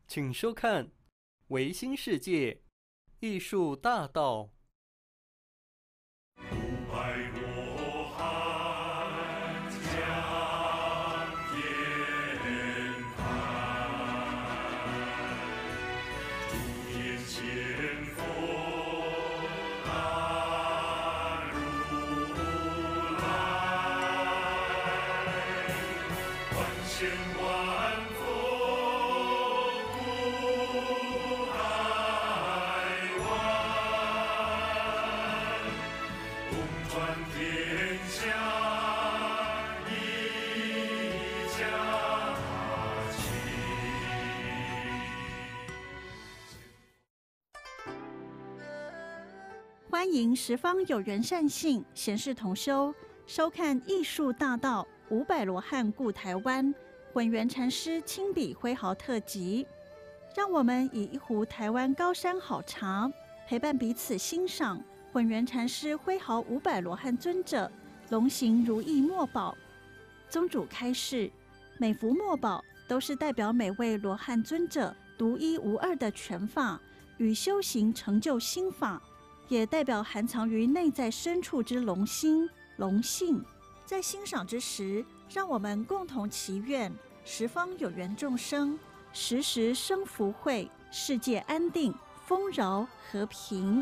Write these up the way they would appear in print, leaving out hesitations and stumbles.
请收看《维新世界艺术大道》。 欢迎十方有缘善信贤士同修收看艺术大道500罗汉顾台湾混元禅师亲笔挥毫特辑，让我们以一壶台湾高山好茶，陪伴彼此欣赏混元禅师挥毫500罗汉尊者龙行如意墨宝。宗主开示，每幅墨宝都是代表每位罗汉尊者独一无二的权法与修行成就心法，也代表含藏于内在深处之龙心、龙性。在欣赏之时，让我们共同祈愿十方有缘众生时时生福慧，世界安定、丰饶、和平。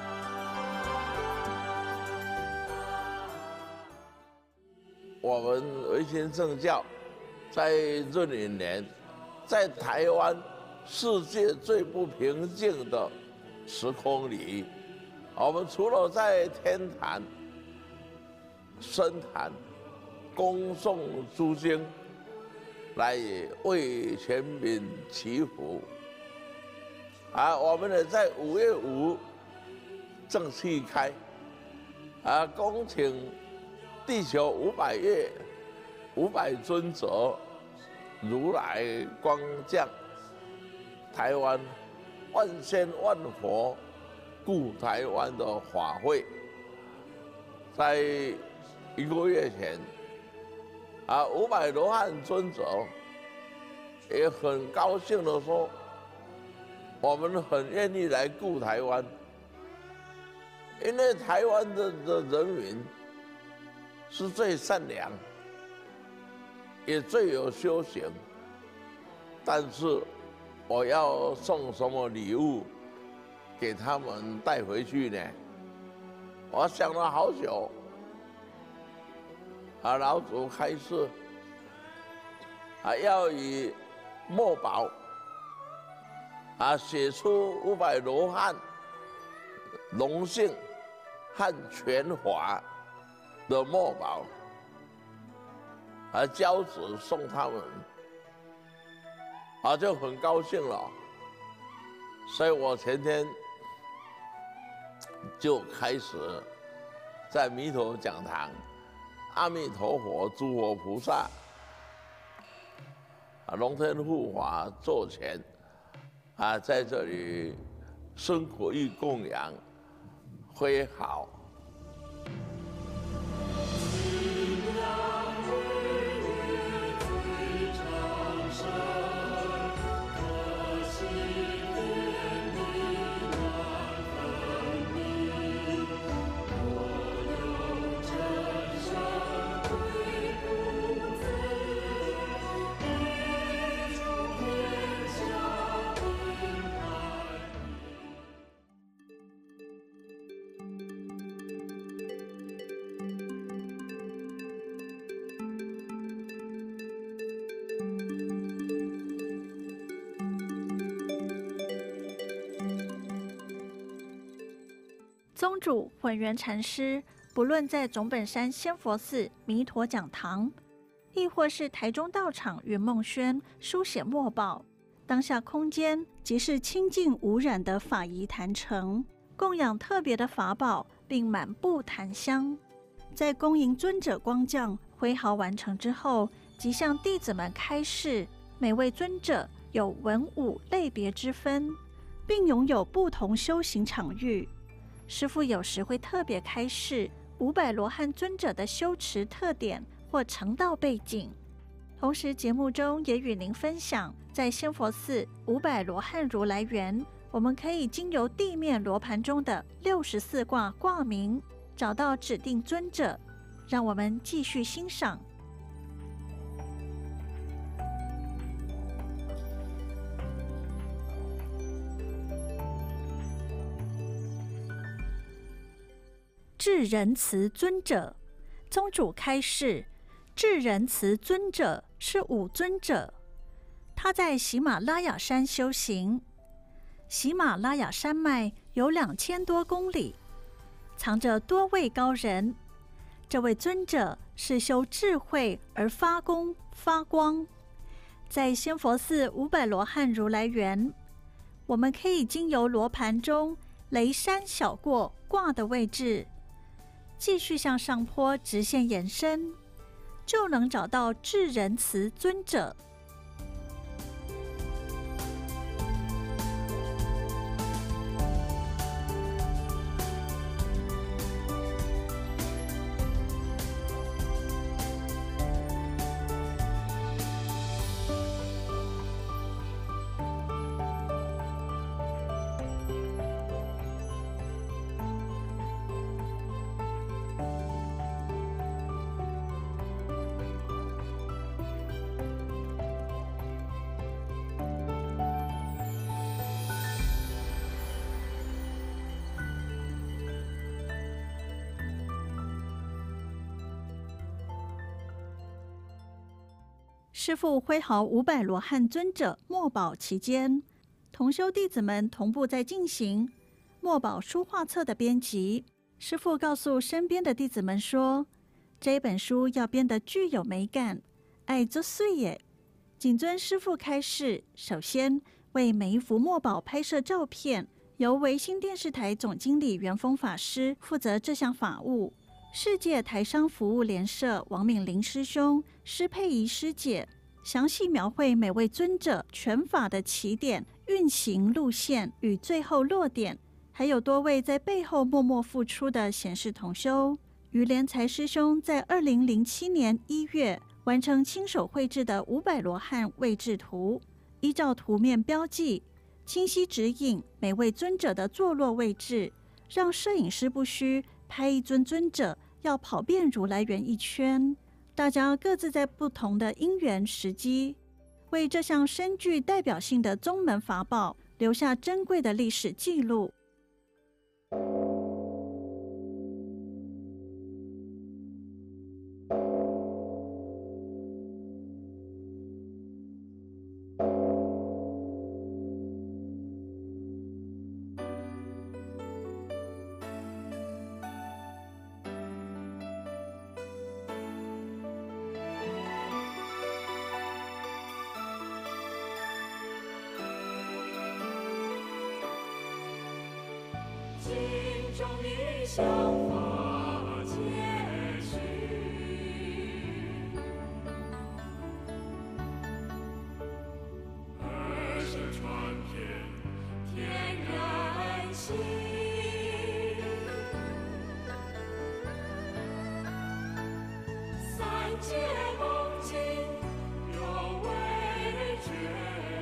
我们维新正教在闰寅年，在台湾世界最不平静的时空里，我们除了在天坛、深坛恭诵诸经，来为全民祈福，我们也在5月5正气开，恭请地球500月500尊者如来光降台湾，万仙万佛顾台湾的法会，在1个月前，500罗汉尊者也很高兴地说，我们很愿意来顾台湾，因为台湾的人民是最善良，也最有修行。但是我要送什么礼物给他们带回去呢？我想了好久，老祖开示，要以墨宝写出500罗汉龙性和权法的墨宝，交子送他们，就很高兴了。所以我前天就开始在弥陀讲堂，阿弥陀佛、诸佛菩萨、龙天护法座前，在这里生活与供养，挥毫。 宗主混元禅师，不论在总本山仙佛寺弥陀讲堂，亦或是台中道场云梦轩书写墨宝，当下空间即是清净无染的法仪坛城，供养特别的法宝，并满布檀香。在恭迎尊者光降挥毫完成之后，即向弟子们开示，每位尊者有文武类别之分，并拥有不同修行场域。师父有时会特别开示500罗汉尊者的修持特点或成道背景。 同时，节目中也与您分享，在仙佛寺500罗汉如来园，我们可以经由地面罗盘中的64卦卦名，找到指定尊者。让我们继续欣赏。智仁慈尊者，宗主开示，智仁慈尊者是五尊者，他在喜马拉雅山修行。喜马拉雅山脉有2000多公里，藏着多位高人。这位尊者是修智慧而发光发光。在仙佛寺500罗汉如来园，我们可以经由罗盘中雷山小过卦的位置，继续向上坡直线延伸，就能找到智仁慈尊者。师父挥毫500罗汉尊者墨宝期间，同修弟子们同步在进行墨宝书画册的编辑。师父告诉身边的弟子们说，这本书要编得具有美感，爱作碎耶。谨遵师父开示，首先为每一幅墨宝拍摄照片，由维新电视台总经理元丰法师负责这项法务。世界台商服务联社王敏玲师兄、施佩仪师姐详细描绘每位尊者拳法的起点、运行路线与最后落点，还有多位在背后默默付出的显示同修。于连才师兄在2007年1月完成亲手绘制的500罗汉位置图，依照图面标记，清晰指引每位尊者的坐落位置，让摄影师不需拍一尊尊者要跑遍如来园一圈。大家各自在不同的因缘时机，为这项深具代表性的宗门法宝留下珍贵的历史记录。 终于想法结局，儿时传遍天人心，三界梦境有未决。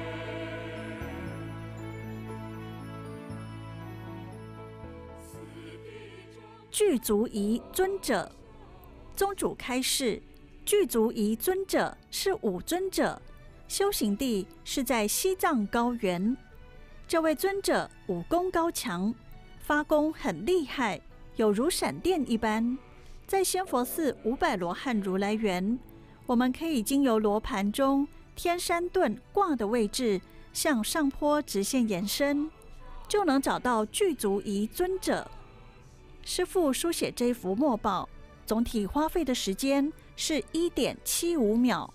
具足仪尊者，宗主开示，具足仪尊者是五尊者，修行地是在西藏高原。这位尊者武功高强，发功很厉害，有如闪电一般。在仙佛寺500罗汉如来园，我们可以经由罗盘中天山遁卦的位置向上坡直线延伸，就能找到具足仪尊者。师父书写这幅墨宝，总体花费的时间是1.75秒。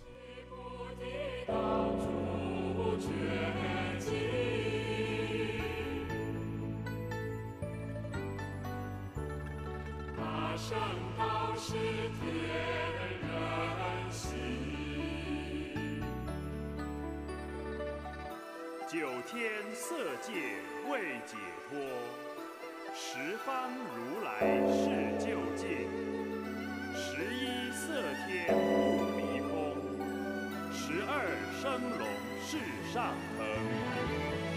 大圣道是天人心， 九天色界未解脱，十方如来是究竟，11色天不离空， 12生龙世上腾。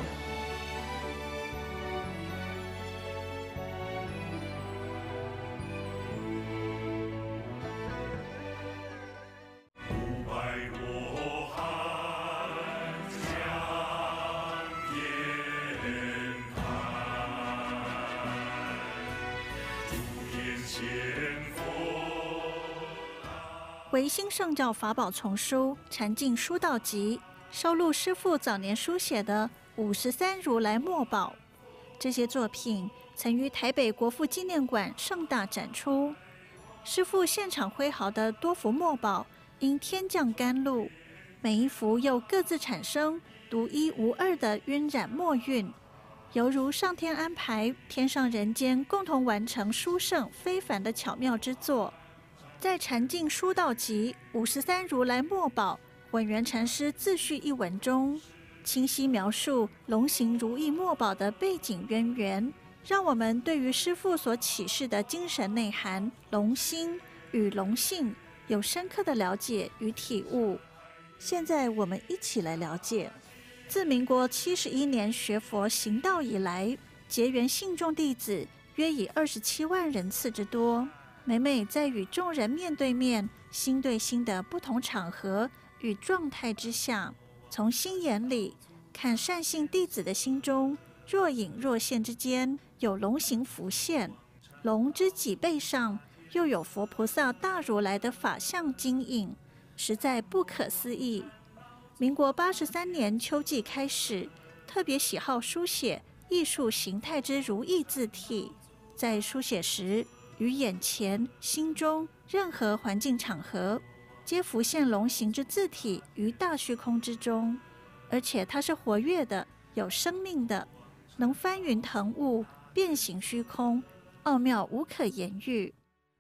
维新圣教法宝丛书《禅净书道集》收录师父早年书写的53如来墨宝，这些作品曾于台北国父纪念馆盛大展出。师父现场挥毫的多幅墨宝因天降甘露，每一幅又各自产生独一无二的晕染墨韵，犹如上天安排天上人间共同完成殊胜非凡的巧妙之作。在《禅净书道集》53如来墨宝文源禅师自序一文中，清晰描述龙行如意墨宝的背景渊源，让我们对于师父所启示的精神内涵龙心与龙性有深刻的了解与体悟。现在我们一起来了解，自民国71年学佛行道以来，结缘信众弟子约以27万人次之多。每每在与众人面对面、心对心的不同场合与状态之下，从心眼里看善信弟子的心中，若隐若现之间有龙形浮现，龙之脊背上又有佛菩萨大如来的法相晶映，实在不可思议。民国83年秋季开始，特别喜好书写艺术形态之如意字体，在书写时于眼前、心中任何环境场合，皆浮现龙形之字体于大虚空之中，而且它是活跃的、有生命的，能翻云腾雾、变形虚空，奥妙无可言喻。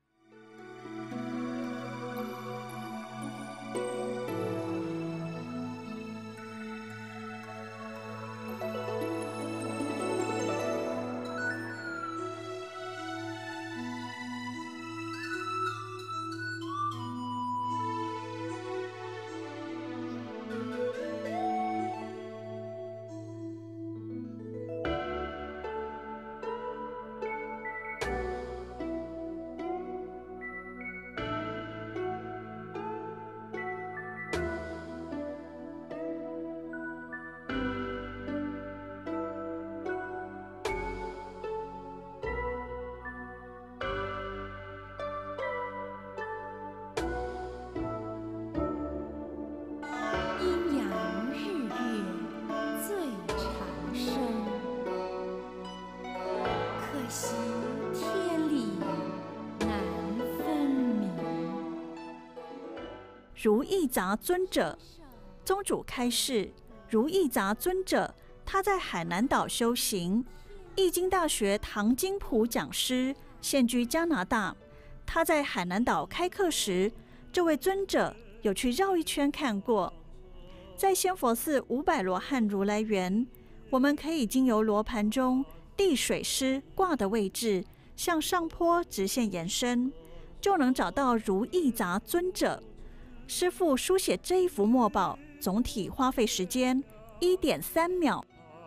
如意杂尊者，宗主开示，如意杂尊者，他在海南岛修行，易经大学唐金普讲师，现居加拿大。他在海南岛开课时，这位尊者有去绕一圈看过。在仙佛寺500罗汉如来园，我们可以经由罗盘中地水师卦的位置，向上坡直线延伸，就能找到如意杂尊者。师父书写这一幅墨宝，总体花费时间1.3秒。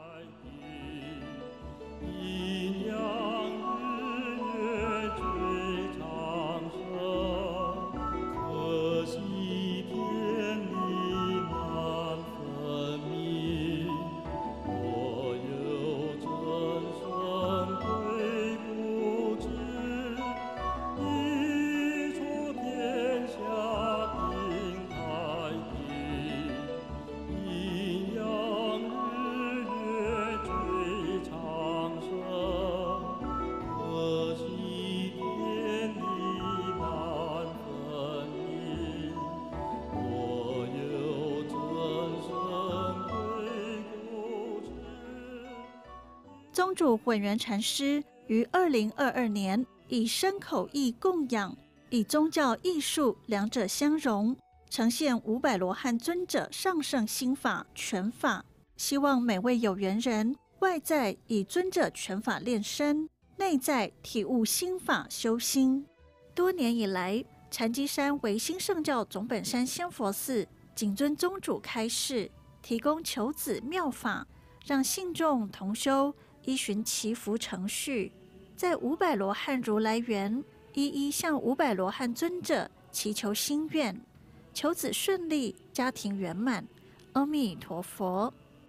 宗主混元禅师于2022年以身口意供养，以宗教艺术两者相融，呈现500罗汉尊者上圣心法全法，希望每位有缘人外在以尊者全法练身，内在体悟心法修心。多年以来，禅机山维新圣教总本山仙佛寺谨遵宗主开示，提供求子妙法，让信众同修依循祈福程序，在500罗汉如来园一一向500罗汉尊者祈求心愿，求子顺利，家庭圆满。阿弥陀佛。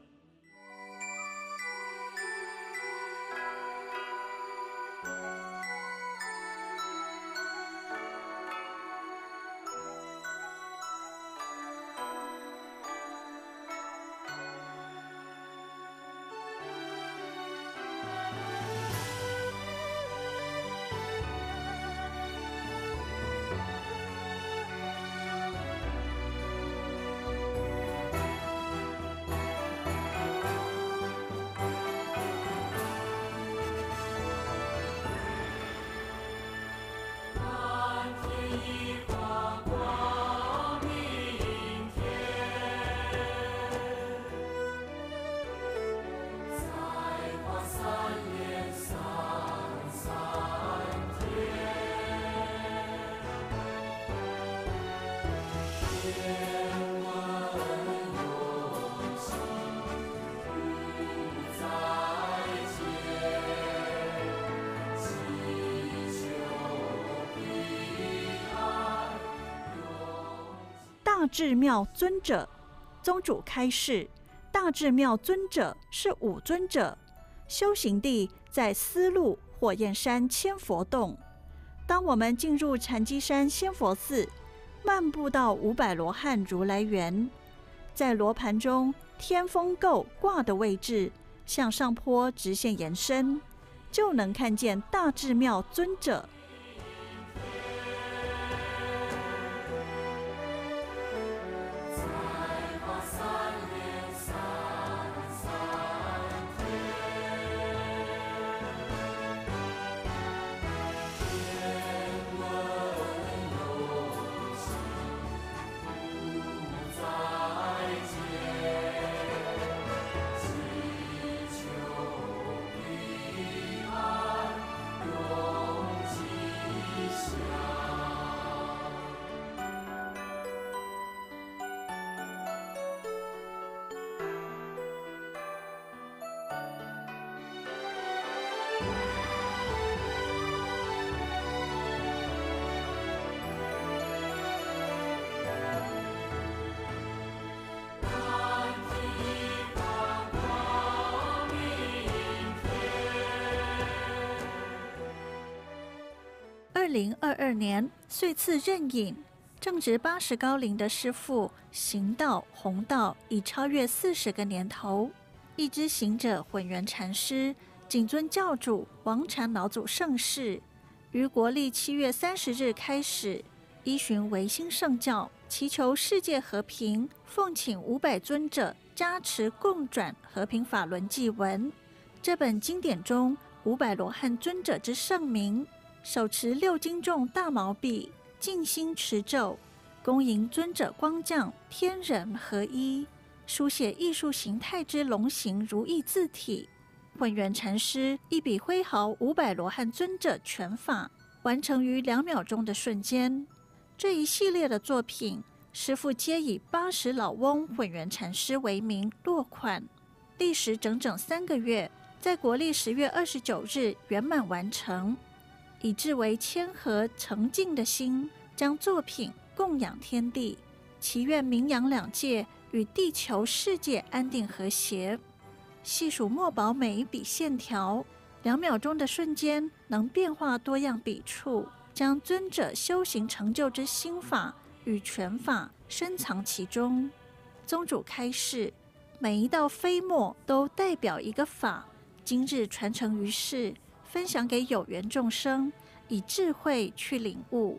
大智妙尊者，宗主开示，大智妙尊者是五尊者，修行地在丝路火焰山千佛洞。当我们进入禅机山仙佛寺，漫步到500罗汉如来园，在罗盘中天风垢挂的位置向上坡直线延伸，就能看见大智妙尊者。2022年岁次壬寅，正值80高龄的师父行道弘道已超越40个年头。一支行者混元禅师谨遵教主王禅老祖圣示，于国历7月30日开始，依循维新圣教，祈求世界和平，奉请500尊者加持共转和平法轮祭文。这本经典中500罗汉尊者之圣名，手持6斤重大毛笔，静心持咒，恭迎尊者光降，天人合一，书写艺术形态之龙形如意字体。混元禅师一笔挥毫500罗汉尊者全法，完成于2秒钟的瞬间。这一系列的作品，师父皆以80老翁混元禅师为名落款，历时整整3个月，在国历10月29日圆满完成。以至为谦和诚敬的心，将作品供养天地，祈愿名扬两界与地球世界安定和谐。细数墨宝每一笔线条，2秒钟的瞬间能变化多样笔触，将尊者修行成就之心法与拳法深藏其中。宗主开示，每一道飞墨都代表一个法，今日传承于世，分享给有缘众生，以智慧去领悟。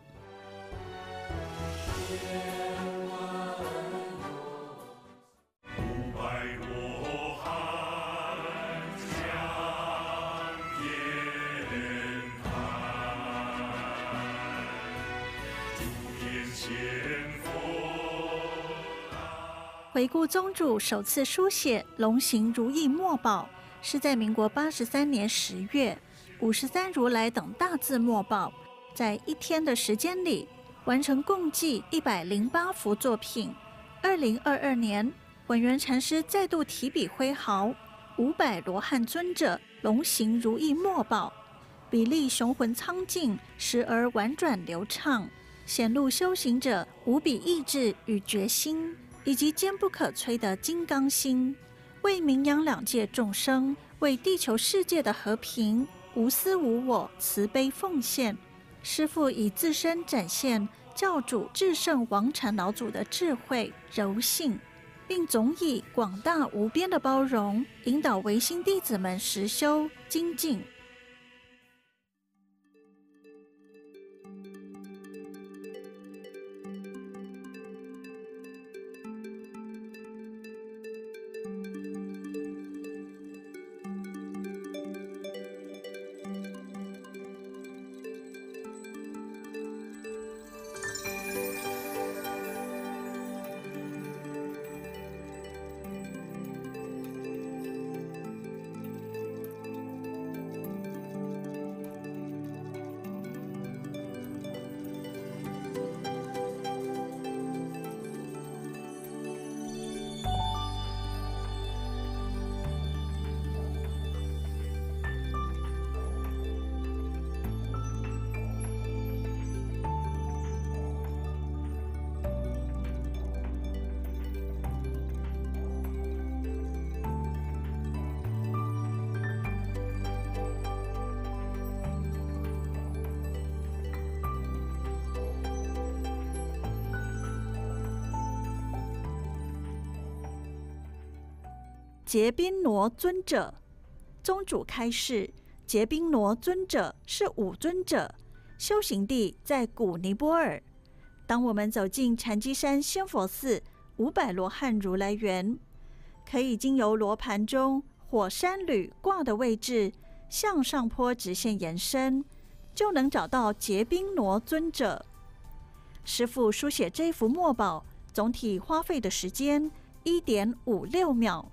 回顾宗主首次书写龙行如意墨宝，是在民国83年10月，53如来等大字墨宝，在1天的时间里完成共计108幅作品， 2022年，文渊禅师再度提笔挥毫，五百罗汉尊者龙行如意墨宝，比例雄浑苍劲，时而婉转流畅，显露修行者无比意志与决心，以及坚不可摧的金刚心，为名扬两界众生，为地球世界的和平无私无我，慈悲奉献。师父以自身展现教主至圣王禅老祖的智慧柔性，并总以广大无边的包容，引导唯心弟子们实修精进。结宾罗尊者，宗主开示，结宾罗尊者是五尊者，修行地在古尼泊尔。当我们走进禅机山仙佛寺五百罗汉如来园，可以经由罗盘中火山铝挂的位置向上坡直线延伸，就能找到结宾罗尊者。师父书写这幅墨宝，总体花费的时间1.56秒。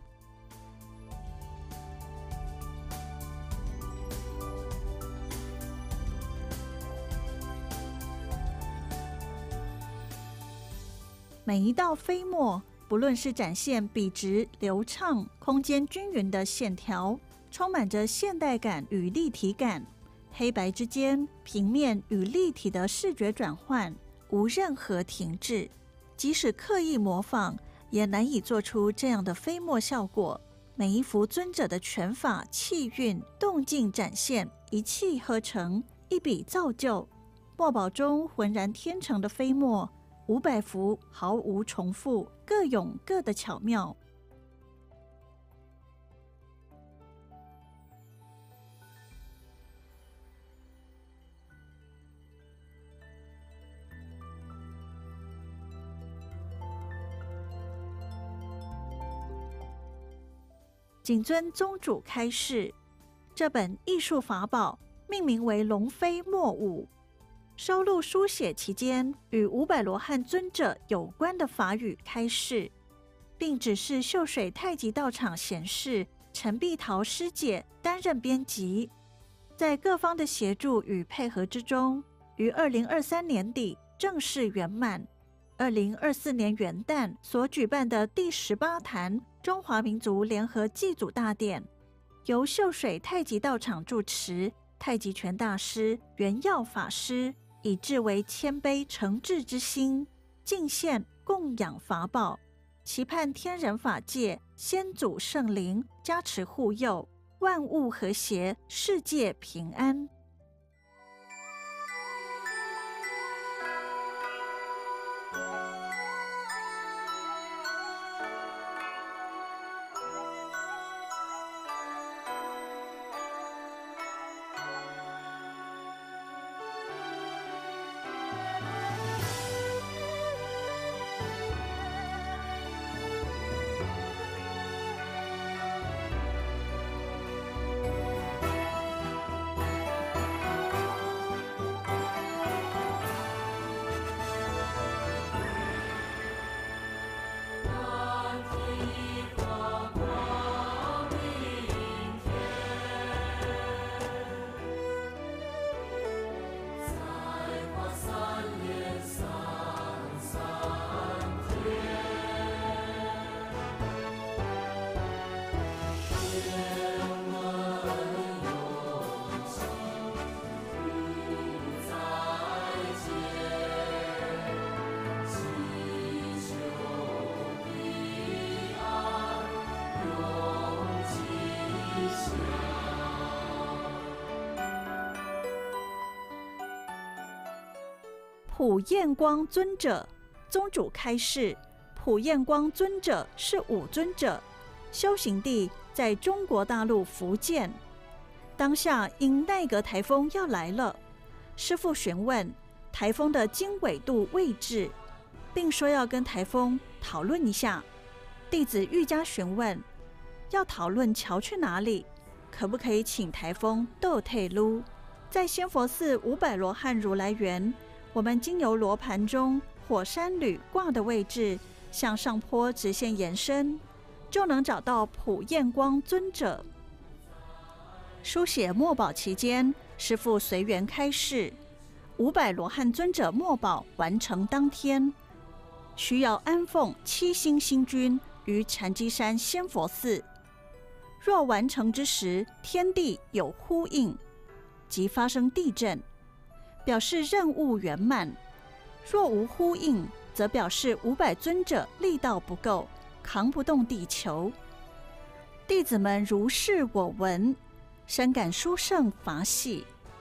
每一道飞墨，不论是展现笔直流畅、空间均匀的线条，充满着现代感与立体感，黑白之间平面与立体的视觉转换无任何停滞，即使刻意模仿，也难以做出这样的飞墨效果。每一幅尊者的拳法、气韵、动静展现，一气呵成，一笔造就。墨宝中浑然天成的飞墨，500幅毫无重复，各有各的巧妙。谨遵宗主开示，这本艺术法宝命名为龙飞墨舞，收录书写期间与五百罗汉尊者有关的法语开示，并指示秀水太极道场贤士陈碧桃师姐担任编辑。在各方的协助与配合之中，于2023年底正式圆满。2024年元旦所举办的第18坛中华民族联合祭祖大典，由秀水太极道场主持，太极拳大师圆耀法师以至为谦卑诚挚之心，敬献供养法宝，期盼天人法界先祖圣灵加持护佑，万物和谐，世界平安。 普验光尊者，宗主开示，普验光尊者是五尊者，修行地在中国大陆福建。当下因奈格台风要来了，师父询问台风的经纬度位置，并说要跟台风讨论一下。弟子愈加询问，要讨论桥去哪里，可不可以请台风斗退路？在仙佛寺500罗汉如来园，我们经由罗盘中火山旅挂的位置向上坡直线延伸，就能找到普验光尊者。书写墨宝期间，师父随缘开示，500罗汉尊者墨宝完成当天，需要安奉7星星君于禅机山仙佛寺。若完成之时，天地有呼应，即发生地震，表示任务圆满；若无呼应，则表示500尊者力道不够，扛不动地球。弟子们如是我闻，深感殊胜法喜。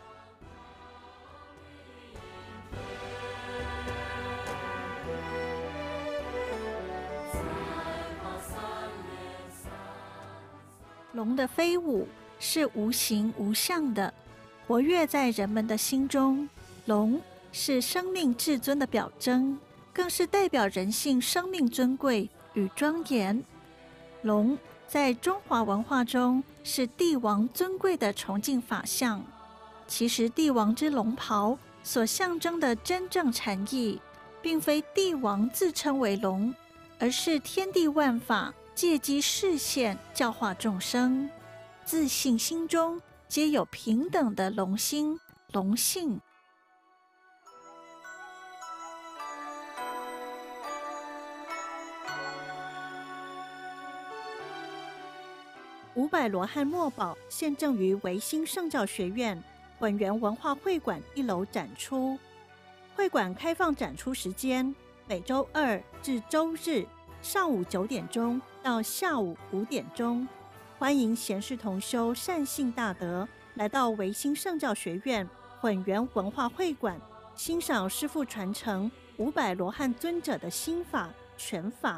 龙的飞舞是无形无相的，活跃在人们的心中。龙是生命至尊的表征，更是代表人性生命尊贵与庄严。龙在中华文化中是帝王尊贵的崇敬法相。其实帝王之龙袍所象征的真正禅意，并非帝王自称为龙，而是天地万法借机示现，教化众生，自信心中皆有平等的龙心、龙性。500罗汉墨宝现正于维新圣教学院混元文化会馆1楼展出。会馆开放展出时间每周2至周日上午9点钟到下午5点钟，欢迎贤士同修善信大德来到维新圣教学院混元文化会馆，欣赏师父传承500罗汉尊者的心法全法。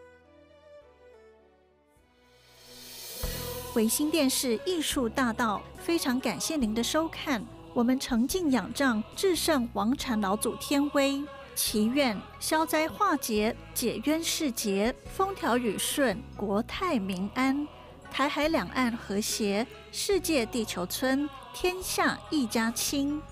维新电视艺术大道非常感谢您的收看，我们诚敬仰仗至圣王禅老祖天威，祈愿消灾化解，解冤释结，风调雨顺，国泰民安，台海两岸和谐，世界地球村，天下一家亲。